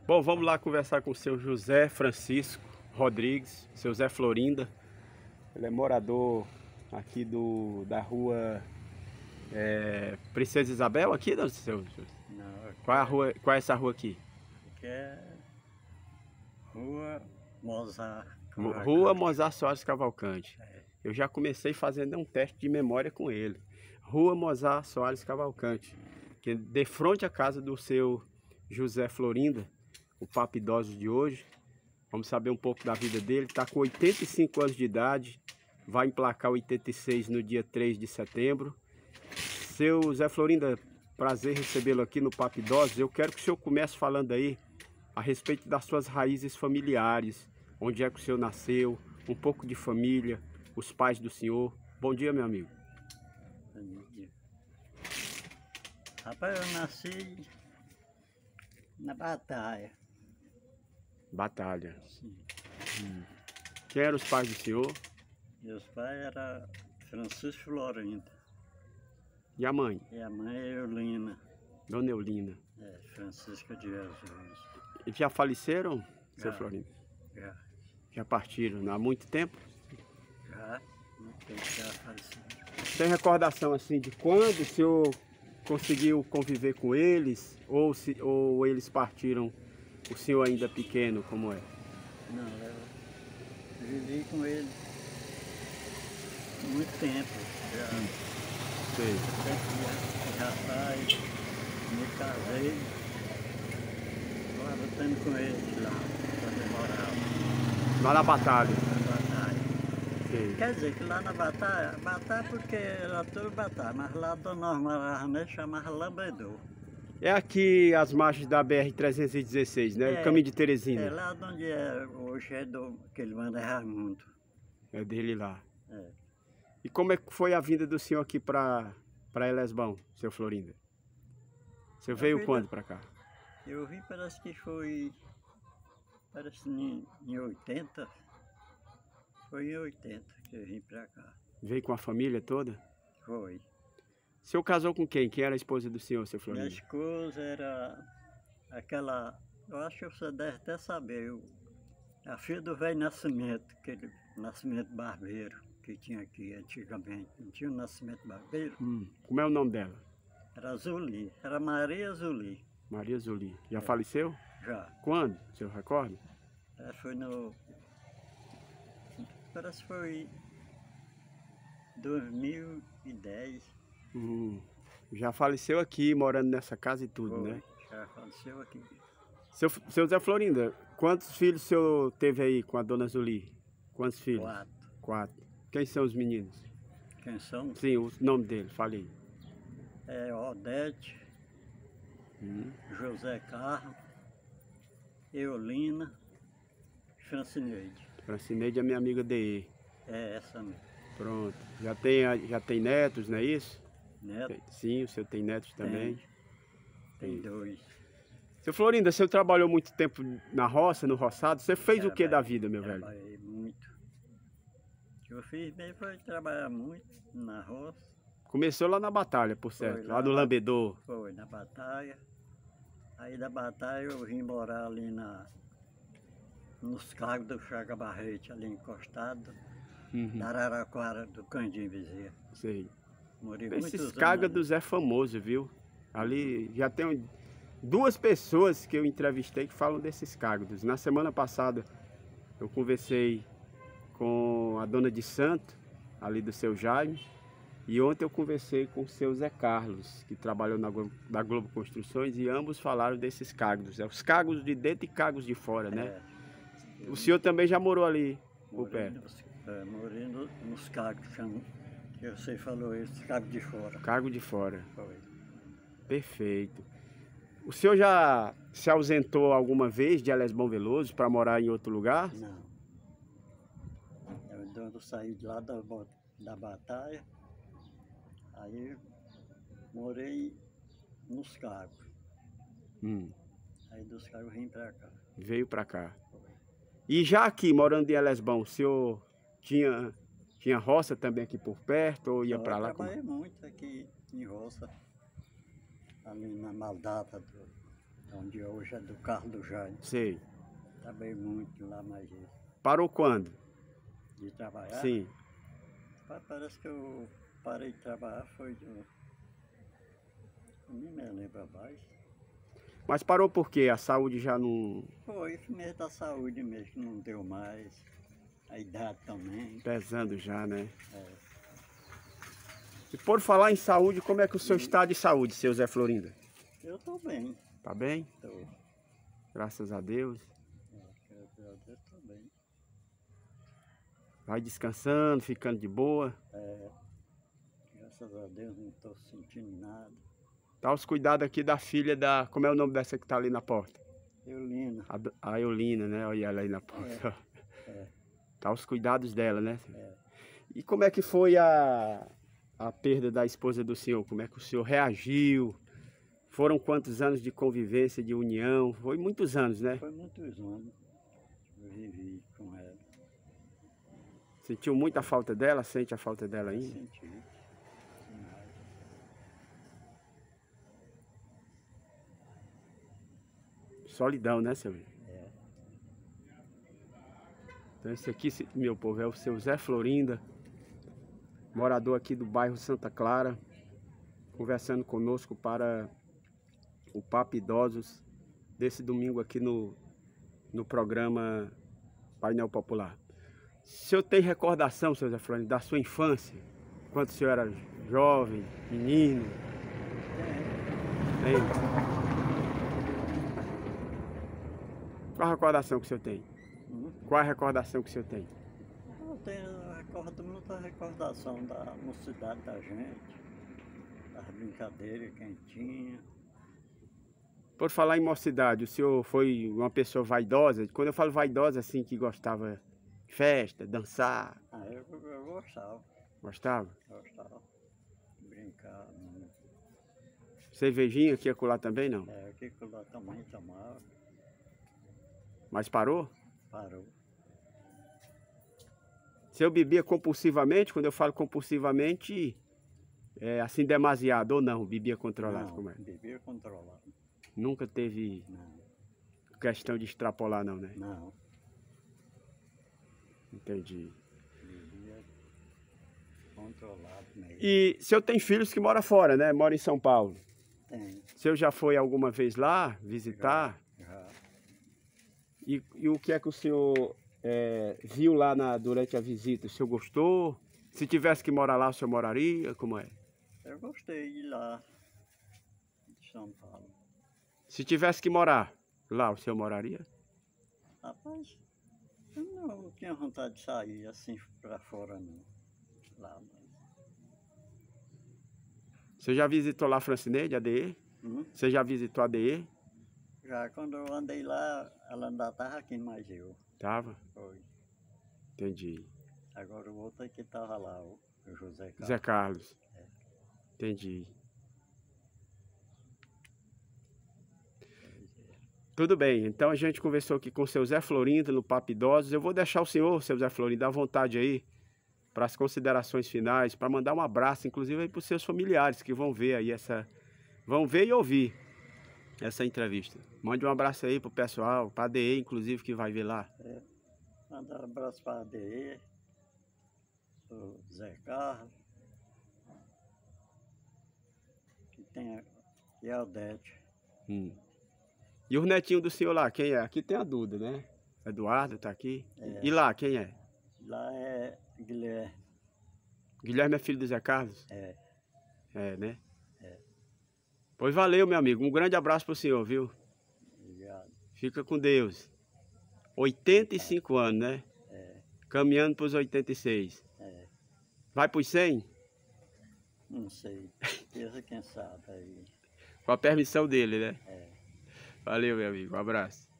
Bom, vamos lá conversar com o seu José Francisco Rodrigues, seu Zé Florinda. Ele é morador aqui da rua Princesa Isabel, aqui, não, seu? Não, Qual é a rua, qual é essa rua aqui? aqui é Rua Mozart Rua Cavalcante. Mozart Soares Cavalcante. É. Eu já comecei fazendo um teste de memória com ele. Rua Mozart Soares Cavalcante, que é de frente à casa do seu José Florinda, o Papo Idosos de hoje. Vamos saber um pouco da vida dele. Está com 85 anos de idade, vai emplacar 86 no dia 3 de setembro. Seu Zé Florinda, prazer recebê-lo aqui no Papo Idosos. Eu quero que o senhor comece falando aí a respeito das suas raízes familiares, onde é que o senhor nasceu, um pouco de família, os pais do senhor. Bom dia, meu amigo. Rapaz, eu nasci na Batalha. Batalha. Sim. Quem eram os pais do senhor? Meus pais eram Francisco Florinda E a mãe? e a mãe é Eulina. Dona Eulina. Francisca de Jesus. Eles já faleceram, seu Já. Florinda? Já, Já partiram há muito tempo? já, não tem que já faleceu. Tem recordação assim de quando o senhor conseguiu conviver com eles? Ou eles partiram, o senhor ainda pequeno, como é? Não, eu vivi com ele muito tempo. Sei. Já sai, me casei, agora estando com ele lá, quando eu morava Lá na batalha. na Batalha. Sei. Quer dizer que lá na Batalha porque era tudo Batalha, mas lá do nós morávamos nele, chamava Lambedor. É aqui as margens da BR-316, né? O caminho de É Teresina. lá de onde é, hoje é do que ele manda Raimundo. É dele lá. É. E como é que foi a vinda do senhor aqui para Elesbão, seu Florinda? Você veio vida- quando para cá? Eu vi, parece que foi, parece em 80, foi em 80 que eu vim pra cá. Veio com a família toda? Foi. O senhor casou com quem? Quem era a esposa do senhor, seu Minha Florinda? esposa era aquela, eu acho que você deve até saber, a filha do velho Nascimento, aquele Nascimento Barbeiro que tinha aqui antigamente. Não tinha o Nascimento Barbeiro? Como é o nome dela? Era Zuli, era Maria Zuli, Maria Zuli. Já faleceu? já. Quando? O senhor recorda? Foi no, parece que foi 2010. Já faleceu aqui, morando nessa casa e tudo, Foi, né? já faleceu aqui. Seu Zé Florinda, quantos filhos o senhor teve aí com a dona Zuli? Quantos filhos? 4. 4. Quem são os meninos? Quem são? Sim, o nome dele, falei. É Odete, José Carlos, Eulina, Francineide. Francineide é minha amiga DE. É essa mesmo. Pronto. Já tem netos, não é isso? Neto Sim, o senhor tem netos também. tem 2. Seu Florinda, o senhor trabalhou muito tempo na roça, no roçado. Você fez o que da vida, meu velho? Trabalhei muito. O que eu fiz mesmo foi trabalhar muito na roça. Começou lá na batalha, por certo. Lá no Lambedor. Foi na Batalha. Aí da Batalha eu vim morar ali nos cargos do Chaga Barrete, ali encostado, na Araraquara do Candim Bezerra. Sei. Morei Esses muitos anos cágados é famoso, viu? Ali já tem 2 pessoas que eu entrevistei que falam desses cágados. Na semana passada eu conversei com a dona de Santo, ali do seu Jaime, e ontem eu conversei com o seu Zé Carlos, que trabalhou na Globo Construções, e ambos falaram desses cágados. É os cágados de dentro e cágados de fora, né? É, O senhor também já morou ali, por morei perto? morei nos cargos, que você falou isso, cargos de fora. Cargo de fora. Foi. Perfeito. O senhor já se ausentou alguma vez de Elesbão Veloso para morar em outro lugar? Não. Eu saí de lá da Batalha, aí morei nos cargos. Aí dos cargos vim pra cá. Veio para cá. Foi. E já aqui, morando em Elesbão, o senhor tinha roça também aqui por perto ou ia para lá? Eu trabalhei muito aqui em roça, ali na Maldata, onde hoje é do Carlos Jaime. Sei. Trabalhei muito lá, mas Parou quando? de trabalhar. Sim. Parece que eu parei de trabalhar, foi de... Eu nem me lembro mais. Mas parou por quê? A saúde já não... Foi mesmo da saúde mesmo, que não deu mais. A idade também. Pesando já, né? É. E por falar em saúde, como é que o seu está de saúde, seu Zé Florinda? Eu tô bem. Tá bem? Tô. Graças a Deus. Graças a Deus tô bem. Vai descansando, ficando de boa. É. Graças a Deus não tô sentindo nada. Tá os cuidados aqui da filha da... Como é o nome dessa que tá ali na porta? Eulina. A Eulina, né? Olha ela aí na porta. É. Tá os cuidados dela, né? É. E como é que foi a perda da esposa do senhor? Como é que o senhor reagiu? Foram quantos anos de convivência, de união? Foi muitos anos, né? Foi muitos anos que eu vivi com ela. Sentiu muita falta dela? Sente a falta dela Eu ainda? senti demais. Solidão, né, seu? É. Então esse aqui, meu povo, é o seu Zé Florinda, morador aqui do bairro Santa Clara, conversando conosco para o Papo Idosos desse domingo aqui no programa Painel Popular. O senhor tem recordação, seu Zé Florinda, da sua infância? Quando o senhor era jovem, menino? Tem? Qual a recordação que o senhor tem? Qual a recordação que o senhor tem? Eu recordo muita recordação da mocidade da gente, das brincadeiras que a gente tinha. Por falar em mocidade, o senhor foi uma pessoa vaidosa? Quando eu falo vaidosa, assim, que gostava de festa, dançar. Ah, eu gostava. Gostava? Gostava de brincar. Cervejinha aqui e acolá também não? É, o que lá também tomava. Mas parou? Parou. Se eu bebia compulsivamente, quando eu falo compulsivamente, é assim demasiado ou não? Bebia controlado, Não, como é? bebia controlado. Nunca teve Não, questão de extrapolar não, né? não. Entendi. Bebia controlado mesmo. E o senhor tem filhos que moram fora, né? Mora em São Paulo. Tem. O senhor já foi alguma vez lá visitar? Já. E o que é que o senhor viu lá durante a visita? O senhor gostou? Se tivesse que morar lá, o senhor moraria? Como é? Eu gostei de ir lá, de São Paulo. Se tivesse que morar lá, o senhor moraria? Rapaz, eu não tinha vontade de sair assim pra fora não. Lá, Você já visitou lá Francineide, ADE? Você já visitou a ADE? Já quando eu andei lá, ela ainda estava aqui, mais eu. Tava? Foi. Entendi. Agora o outro é que estava lá, o José Carlos. Zé Carlos. Entendi. Tudo bem, então a gente conversou aqui com o seu Zé Florinda no Papo Idosos. Eu vou deixar o senhor, seu Zé Florinda, à vontade aí para as considerações finais, para mandar um abraço, inclusive aí para os seus familiares que vão ver aí vão ver e ouvir essa entrevista. Mande um abraço aí pro pessoal, para a ADE, inclusive, que vai ver lá. Mandar um abraço para a ADE, o Zé Carlos, que é a Odete. E os netinhos do senhor lá, quem é? Aqui tem a Duda, né? Eduardo tá aqui. E lá, quem é? Lá é Guilherme. Guilherme é filho do Zé Carlos? É. É, né? É. Pois valeu, meu amigo. Um grande abraço pro senhor, viu? Obrigado. Fica com Deus. 85 anos, né? É. Caminhando pros 86. É. Vai pros 100? Não sei. Deus é quem sabe aí. Com a permissão dele, né? É. Valeu, meu amigo. Um abraço.